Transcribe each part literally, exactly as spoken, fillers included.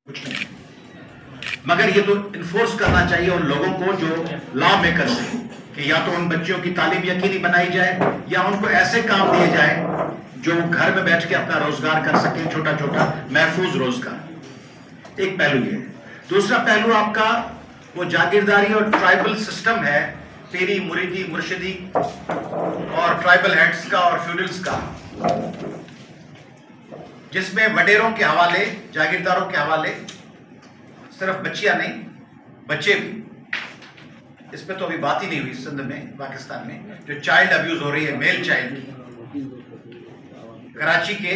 कुछ नहीं, मगर ये तो इन्फोर्स करना चाहिए उन लोगों को जो लॉ मेकर्स हैं कि या तो उन बच्चियों की तालीम यकीनी बनाई जाए या उनको ऐसे काम दिए जाए जो घर में बैठ के अपना रोजगार कर सके, छोटा छोटा महफूज रोजगार। एक पहलू ये है। दूसरा पहलू आपका वो जागीरदारी और ट्राइबल सिस्टम है, पीरी मुरीदी मुर्शिदी और ट्राइबल हेड्स का और फ्यूडल्स का, जिसमें वडेरों के हवाले, जागीरदारों के हवाले सिर्फ बच्चियां नहीं, बच्चे भी, इस पे तो अभी बात ही नहीं हुई सिंध में, पाकिस्तान में जो चाइल्ड अब्यूज हो रही है, मेल चाइल्ड की। कराची के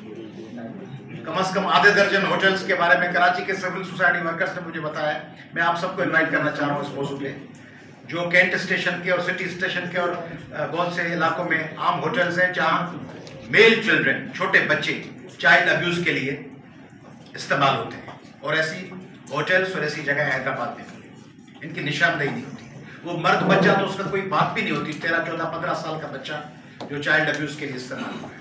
कम से कम आधे दर्जन होटल्स के बारे में कराची के सिविल सोसाइटी वर्कर्स ने मुझे बताया। मैं आप सबको इनवाइट करना चाह रहा हूँ इस मौजू पे, जो कैंट स्टेशन के और सिटी स्टेशन के और बहुत से इलाकों में आम होटल्स हैं जहाँ मेल चिल्ड्रन, छोटे बच्चे चाइल्ड अब्यूज के लिए इस्तेमाल होते हैं। और ऐसी होटल्स और ऐसी जगह हैदराबाद में इनकी निशानदेही नहीं होती। वो मर्द बच्चा तो उसका कोई बात भी नहीं होती, तेरह चौदह पंद्रह साल का बच्चा जो चाइल्ड अब्यूज के लिए इस्तेमाल हुआ है।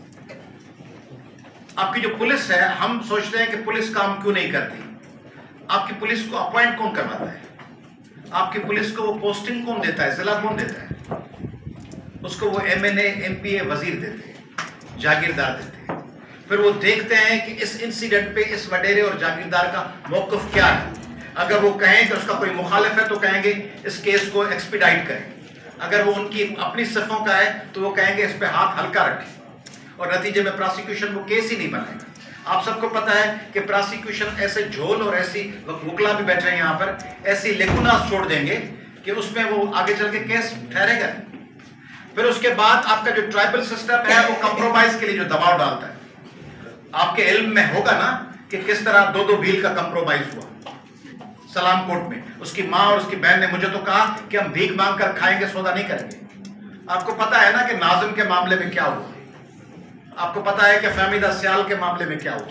आपकी जो पुलिस है, हम सोचते हैं कि पुलिस काम क्यों नहीं करती। आपकी पुलिस को अपॉइंट कौन करवाता है? आपकी पुलिस को वो पोस्टिंग कौन देता है? जिला कौन देता है? उसको वो M N A M P A वजीर देते हैं, जागीरदार देते हैं। फिर वो देखते हैं कि इस इंसिडेंट पे इस वडेरे और जागीरदार का मौक़िफ़ क्या है। अगर वो कहें कि उसका कोई मुखालिफ है तो कहेंगे इस केस को एक्सपीडाइट करें। अगर वो उनकी अपनी सिफों का है तो वो कहेंगे इस पे हाथ हल्का रखें, और नतीजे में प्रोसिक्यूशन वो केस ही नहीं बनाएगा। आप सबको पता है कि प्रोसिक्यूशन ऐसे झोल और ऐसी वकला भी बैठे हैं यहाँ पर, ऐसी लेकुनास छोड़ देंगे कि उसमें वो आगे चल के केस ठहरेगा। फिर उसके बाद आपका जो ट्राइबल सिस्टम है वो कंप्रोमाइज के लिए जो दबाव डालता है, आपके इल्म में होगा ना कि किस तरह दो दो भील का कंप्रोमाइज हुआ सलाम कोर्ट में। उसकी माँ और उसकी बहन ने मुझे तो कहा कि हम भीख मांग कर खाएंगे, सौदा नहीं करेंगे। आपको पता है ना कि नाजिम के मामले में क्या हुआ, आपको पता है कि फहमीदा सियाल के मामले में क्या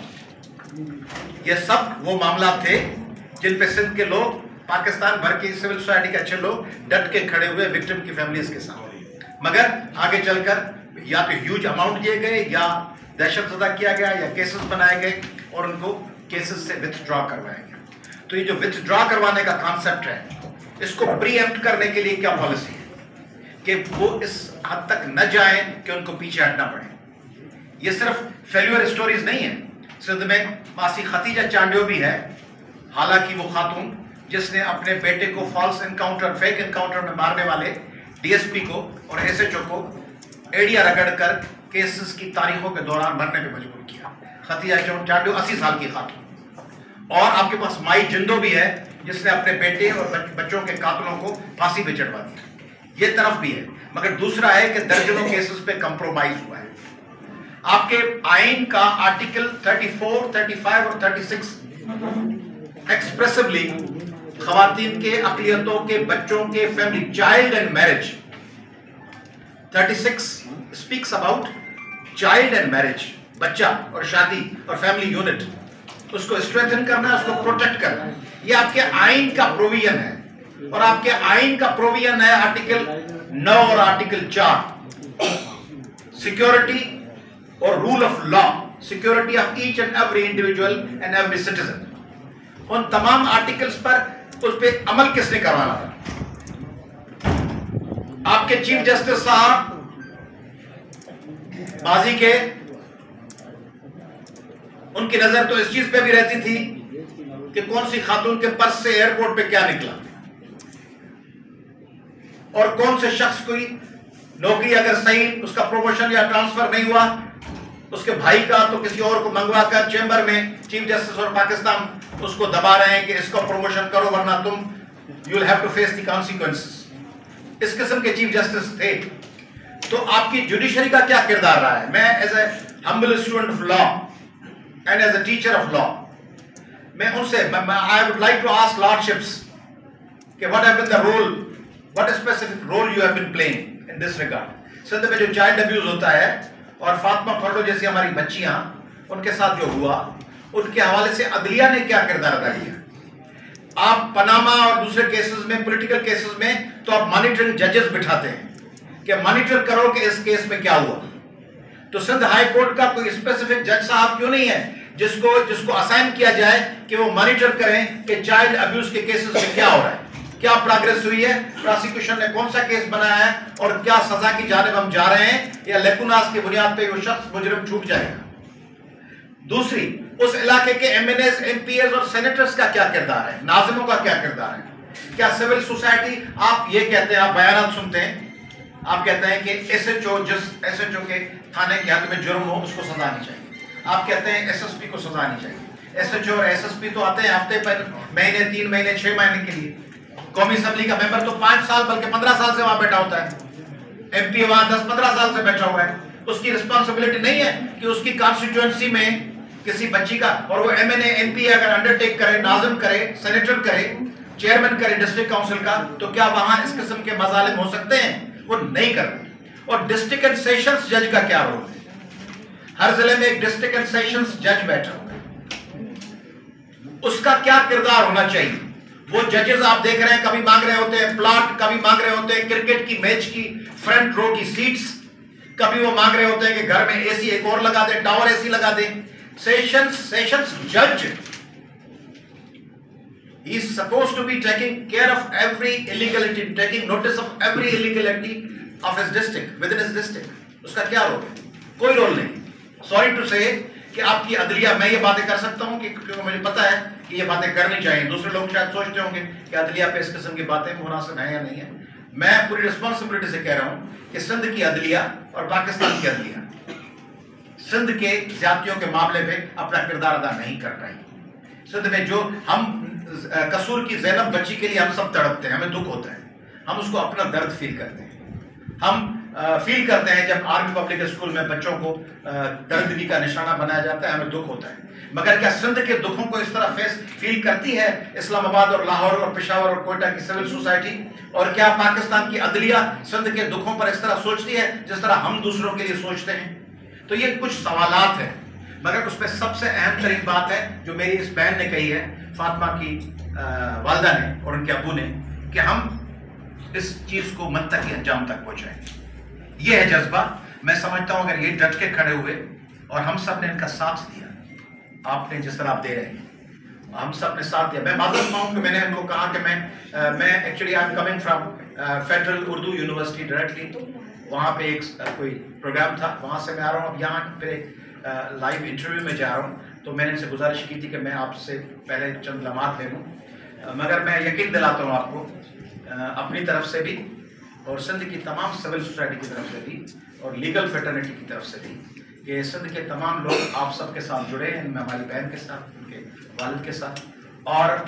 हुआ। ये सब वो मामला थे जिन पे सिंध के लोग, पाकिस्तान भर की सिविल सोसाइटी के अच्छे लोग डट के खड़े हुए विक्टिम की फैमिलीज के साथ। मगर आगे चलकर या तो ह्यूज अमाउंट दिए गए या दहशतजदा किया गया या केसेस बनाए गए और उनको केसेस से विथड्रॉ करवाया गया। तो ये जो विथड्रॉ करवाने का कॉन्सेप्ट है, इसको प्रीएम्प्ट करने के लिए क्या पॉलिसी है कि वो इस हद तक न जाए कि उनको पीछे हटना पड़े। ये सिर्फ फेल्यूर स्टोरीज नहीं है। सिंध में मासी खतीजा चांडियो भी है, हालांकि वो खातून जिसने अपने बेटे को फॉल्स एनकाउंटर, फेक एनकाउंटर में मारने वाले डीएसपी को और एसएचओ को एड़िया रगड़कर केसेस की तारीखों के दौरान मरने पे मजबूर किया। खतीजा चांडियो अस्सी साल की खातून। और आपके पास माई जिंदो भी है जिसने अपने बेटे और बच्चों के कातलों को फांसी पे चढ़वा दिया। ये तरफ भी है। मगर दूसरा है कि दर्जनों केसेस पे कंप्रोमाइज हुआ है। आपके आइन का आर्टिकल चौंतीस, पैंतीस और छत्तीस एक्सप्रेसिवली खवातीन के, अकलियतों के, बच्चों के, फैमिली, चाइल्ड एंड मैरिज, छत्तीस speaks about child and marriage, बच्चा और शादी और फैमिली यूनिट, उसको स्ट्रेंथन करना है, उसको प्रोटेक्ट करना है। ये आपके आइन का प्रोविजन है। और आपके आइन का प्रोविजन है आर्टिकल नौ और आर्टिकल चार, सिक्योरिटी और rule of law, security of each and every individual and every citizen. उन तमाम आर्टिकल्स पर उस पर अमल किसने करवाना था? आपके चीफ जस्टिस साहब माजी के, उनकी नजर तो इस चीज पे भी रहती थी कि कौन सी खातून के पर्स से एयरपोर्ट पे क्या निकला और कौन से शख्स कोई नौकरी अगर सही उसका प्रमोशन या ट्रांसफर नहीं हुआ, उसके भाई का तो किसी और को मंगवाकर चेंबर में चीफ जस्टिस और पाकिस्तान उसको दबा रहे हैं कि इसको प्रमोशन करो वरना तुम you will have to face the consequences. इस किस्म के चीफ जस्टिस थे। तो आपकी जुडिशरी का क्या किरदार रहा है? मैं as a humble student of law and as a teacher of law, मैं उनसे I would like to ask lordships कि what have been the role, what specific role you have been playing in this regard। Sindh में जो child abuse होता है और फातिमा फर्डो जैसी हमारी बच्चियां, उनके साथ जो हुआ, उनके हवाले से अदलिया ने क्या किरदार अदा किया। आप पनामा और दूसरे केसेस में, पॉलिटिकल केसेस में तो आप मॉनिटरिंग जजेस बिठाते हैं कि मॉनिटर करो कि इस केस में क्या हुआ। तो सिंध हाई कोर्ट का कोई स्पेसिफिक जज साहब क्यों नहीं है जिसको जिसको असाइन किया जाए कि वो मॉनिटर करें कि चाइल्ड अब्यूज के केसेस में क्या हो रहा है, क्या प्रोग्रेस हुई है, प्रोसिक्यूशन ने कौन सा केस बनाया है और क्या सजा की जानिब हम जा रहे हैं, या लेकुनास की बुनियाद पे वो शख्स मुजरिम छूट जाएगा। दूसरी, उस इलाके के एमएनएस, एमपीएस और सेनेटर्स का क्या किरदार है, नाज़िमों का क्या किरदार है, क्या सिविल सोसाइटी, आप ये कहते हैं, आप बयान सुनते हैं, आप कहते हैं कि एसएचओ, जिस एसएचओ के थाने के हद में जुर्म हो उसको सजा नहीं चाहिए, आप कहते हैं एसएसपी को सजा नहीं चाहिए। एसएचओ और एसएसपी तो आते हैं हफ्ते पर, महीने, तीन महीने, छह महीने के लिए। कौमी असेंबली का मेंबर तो पांच साल बल्कि पंद्रह साल से वहां बैठा होता है, एमपी वहां दस पंद्रह साल से बैठा हुआ है। उसकी रिस्पॉन्सिबिलिटी नहीं है कि उसकी कॉन्स्टिट्यूएंसी में किसी बच्ची का, और वो एमएनए एमपी अगर अंडरटेक करे, नाज़िम करे, सेनेटर करे, चेयरमैन करे डिस्ट्रिक्ट काउंसिल का, तो क्या वहां इस किस्म के मजालिम हो सकते हैं? वो नहीं करते। और डिस्ट्रिक्ट एंड सेशंस जज का क्या रोल है? हर जिले में एक डिस्ट्रिक्ट एंड सेशंस जज बैठा हुआ है, उसका क्या किरदार होना चाहिए? वो जजेस आप देख रहे हैं, कभी मांग रहे होते हैं प्लॉट, कभी मांग रहे होते हैं क्रिकेट की मैच की फ्रंट रो की सीट्स, कभी वो मांग रहे होते हैं कि घर में एसी एक और लगा दे, टावर एसी लगा दे। सेशंस सेशंस जज, he is supposed to be taking care of every illegality, taking notice of every illegality of his district, within his district. उसका क्या रोल है? कोई रोल नहीं। सॉरी टू से कि आपकी अदलिया, मैं ये बातें कर सकता हूं कि क्योंकि मुझे पता है कि ये बातें करनी चाहिए, दूसरे लोग शायद सोचते होंगे कि अदलिया पे इस किस्म की बातें मुनासिब है या नहीं है। मैं पूरी रिस्पॉन्सिबिलिटी से कह रहा हूं कि सिंध की अदलिया और पाकिस्तान की अदलिया सिंध के ज्यादतियों के मामले में अपना किरदार अदा नहीं कर रही। सिंध में जो हम कसूर की जैनब बच्ची के लिए हम सब तड़पते हैं, हमें दुख होता है, हम उसको अपना दर्द फील करते हैं। हम आ, फील करते हैं जब आर्मी पब्लिक स्कूल में बच्चों को दर्दगी का निशाना बनाया जाता है, हमें दुख होता है। मगर क्या सिंध के दुखों को इस तरह फेस फील करती है इस्लामाबाद और लाहौर और पेशावर और कोयटा की सिविल सोसाइटी? और क्या पाकिस्तान की अदलिया सिंध के दुखों पर इस तरह सोचती है जिस तरह हम दूसरों के लिए सोचते हैं? तो ये कुछ सवालात हैं, मगर उसमें सबसे अहम तरीन बात है जो मेरी इस बहन ने कही है, फातिमा की वालदा ने और उनके अबू ने, कि हम इस चीज को मंतकी अंजाम तक पहुंचाएं। ये है जज्बा। मैं समझता हूं अगर ये डट के खड़े हुए और हम सब ने इनका साथ दिया, आपने जिस तरह आप दे रहे हैं, हम सब ने साथ दिया। मैं माजूद मांगू कि मैंने उनको कहा कि मैं आ, मैं actually I am coming from federal Urdu university directly, वहाँ पे एक आ, कोई प्रोग्राम था, वहाँ से मैं आ रहा हूँ। अब यहाँ फिर एक लाइव इंटरव्यू में जा रहा हूँ, तो मैंने इनसे गुजारिश की थी कि मैं आपसे पहले चंद लम्हात ले लूँ, मगर मैं यकीन दिलाता हूँ आपको अपनी तरफ से भी और सिंध की तमाम सिविल सोसाइटी की तरफ से भी और लीगल फेटर्निटी की तरफ से भी कि सिंध के तमाम लोग आप सबके साथ जुड़े हैं, इनमें हमारी बहन के साथ, उनके वालिद के साथ। और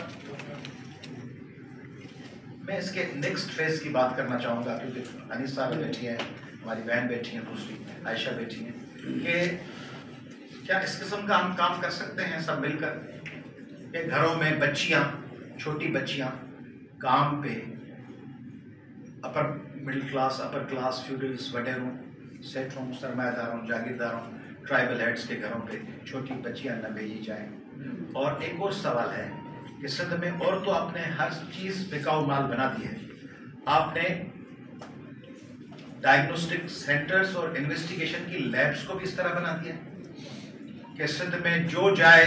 मैं इसके नेक्स्ट फेज की बात करना चाहूँगा, क्योंकि अनीस साहब बैठी हैं, हमारी बहन बैठी हैं, दूसरी आयशा बैठी हैं, कि क्या इस किस्म का हम काम कर सकते हैं सब मिलकर कि घरों में बच्चियाँ, छोटी बच्चियाँ काम पे, upper middle class, upper class, feudals, वडेरों, सेठों, सरमायादारों, जागीरदारों, ट्राइबल हेड्स के घरों पे छोटी बच्चियाँ न भेजी जाएं। और एक और सवाल है कि सिंध में और तो आपने हर चीज़ बिकाऊ माल बना दी है, आपने डायग्नोस्टिक सेंटर्स और इन्वेस्टिगेशन की लैब्स को भी इस तरह बना दिया कि सिंध में जो जाए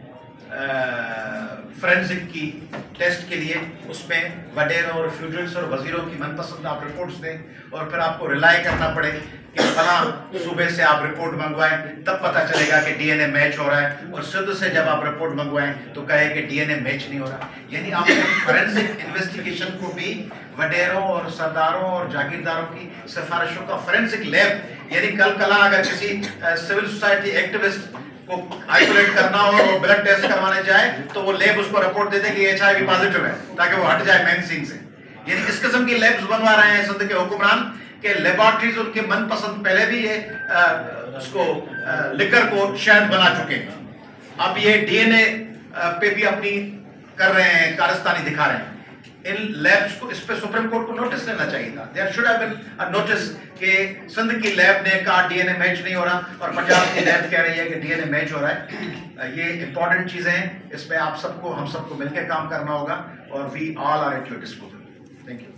फोरेंसिक की टेस्ट के लिए उसमें वडेरों और फ्यूडल्स और वजीरों की मनपसंद आप रिपोर्ट्स दें और फिर आपको रिलाई करना पड़े कि फला सूबे से आप रिपोर्ट मंगवाएं, तब पता चलेगा कि डीएनए मैच हो रहा है, और सिंध से जब आप रिपोर्ट मंगवाएं तो कहे कि डीएनए मैच नहीं हो रहा। यानी आपने फोरेंसिक इन्वेस्टिगेशन को भी वडेरों और सरदारों और जागीरदारों की सिफारिशों का फोरेंसिक लैब, यानी कल कला अगर किसी सिविल सोसाइटी एक्टिविस्ट को आइसोलेट करना हो और ब्लड टेस्ट करवाने जाए तो वो लैब उसको रिपोर्ट दे दे कि एचआईवी पॉजिटिव है, ताकि वो हट जाए मेन सीन से। यानी इस किस्म की लैब्स बनवा रहे हैं सिंध के हुक्मरान के लेबोरेटरीज उनके मनपसंद पहले भी ये आ, उसको आ, लिकर को शहद बना चुके हैं, अब ये डीएनए पे भी अपनी कर रहे हैं, कारस्तानी दिखा रहे हैं। इन लैब्स को, इस पे सुप्रीम कोर्ट को नोटिस लेना चाहिए था। There should have been a notice कि सिंध की लैब ने कहा डीएनए मैच नहीं हो रहा और पंजाब की लैब कह रही है कि डीएनए मैच हो रहा है। ये इंपॉर्टेंट चीजें हैं, इसमें आप सबको, हम सबको मिलकर काम करना होगा और we all are at your disposal. Thank you.